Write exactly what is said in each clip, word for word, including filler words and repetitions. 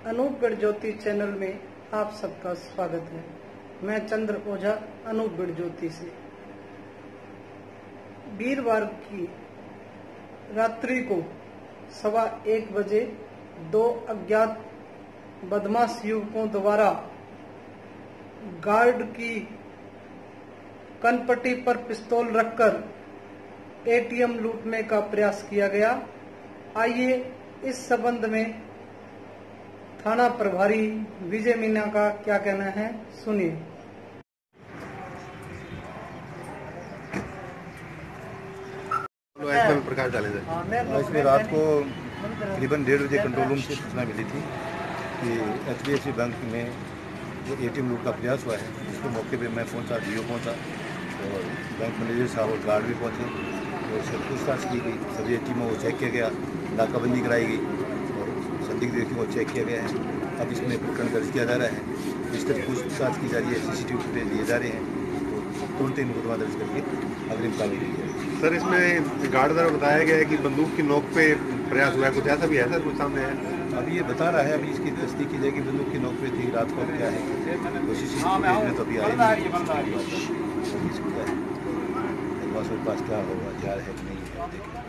अनूपगढ़ ज्योति channel में आप सबका स्वागत है। मैं चंद्र ओझा अनूपगढ़ ज्योति से। वीरवार की रात्रि को सवा एक बजे दो अज्ञात बदमाश युवकों द्वारा गार्ड की कनपट्टी पर पिस्तौल रखकर एटीएम लूटने का प्रयास किया गया। आइए इस संबंध में थाना प्रभारी विजय मीना का क्या कहना है, सुनिए। प्रकाश डाले थे इसमें रात को करीबन डेढ़ बजे कंट्रोल रूम से सूचना मिली थी कि H D F C bank में जो एटीएम लूट का प्रयास हुआ है। इसके मौके पे मैं पहुंचा, डीओ पहुंचा और बैंक मैनेजर साहब और गार्ड भी पहुंचे। तो उससे पूछताछ की गई, सभी एटीएमों को चेक किया गया, नाकाबंदी कराई गई और संदिग्ध व्यक्तियों को चेक किया गया है। अब इसमें प्रकरण दर्ज किया जा रहा है, इस तरह पूछताछ की जा रही है, सीसीटीवी फुटेज लिए जा रहे हैं। तो तुरंत ही मुकदमा दर्ज करके अग्रिम कार्रवाई की जाएगी। सर, इसमें गार्ड द्वारा बताया गया है कि बंदूक की नोक पे प्रयास हुआ है, कुछ ऐसा भी है सर? कुछ सामने है? अभी ये बता रहा है, अभी इसकी तस्दीक की जाएगी। बंदूक की नोक पे थी, रात को क्या है कोशिश में तो अभी आए नहीं सकता है। बस मेरे पास क्या होगा, क्या है कि नहीं है, देखें।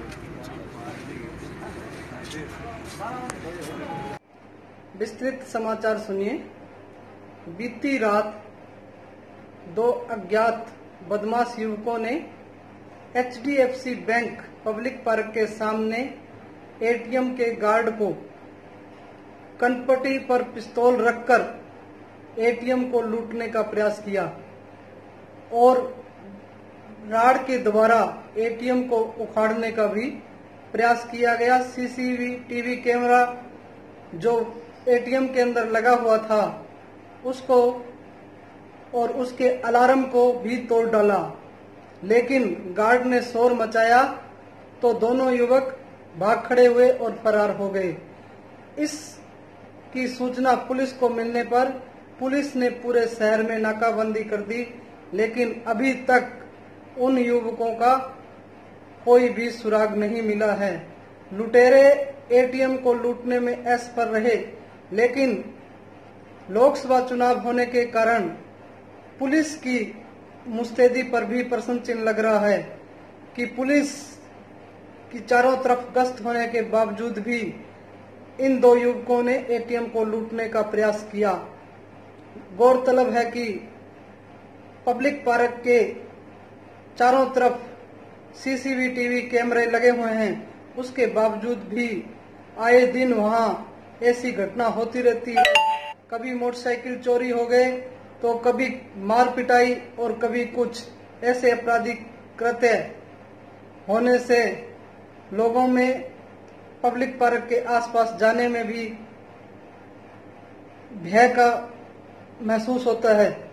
विस्तृत समाचार सुनिए। बीती रात दो अज्ञात बदमाश युवकों ने H D F C bank public park के सामने एटीएम के गार्ड को कनपट्टी पर पिस्तौल रखकर एटीएम को लूटने का प्रयास किया और राड के द्वारा एटीएम को उखाड़ने का भी प्रयास किया गया। सीसीटीवी कैमरा जो एटीएम के अंदर लगा हुआ था उसको और उसके अलार्म को भी तोड़ डाला, लेकिन गार्ड ने शोर मचाया तो दोनों युवक भाग खड़े हुए और फरार हो गए। इस की सूचना पुलिस को मिलने पर पुलिस ने पूरे शहर में नाकाबंदी कर दी, लेकिन अभी तक उन युवकों का कोई भी सुराग नहीं मिला है। लुटेरे एटीएम को लूटने में असफल रहे, लेकिन लोकसभा चुनाव होने के कारण पुलिस की मुस्तैदी पर भी प्रश्न चिन्ह लग रहा है कि पुलिस की चारों तरफ गश्त होने के बावजूद भी इन दो युवकों ने एटीएम को लूटने का प्रयास किया। गौरतलब है कि पब्लिक पार्क के चारों तरफ सीसीटीवी कैमरे लगे हुए हैं, उसके बावजूद भी आए दिन वहां ऐसी घटना होती रहती है। कभी मोटरसाइकिल चोरी हो गए तो कभी मार पिटाई और कभी कुछ ऐसे आपराधिक कृत्य होने से लोगों में पब्लिक पार्क के आसपास जाने में भी भय का महसूस होता है।